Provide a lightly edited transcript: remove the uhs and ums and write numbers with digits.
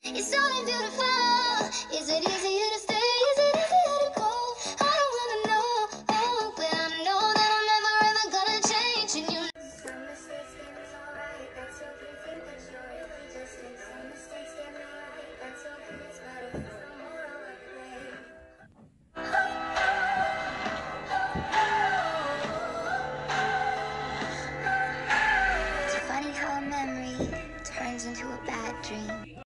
It's so beautiful. Is it easier to stay? Is it easier to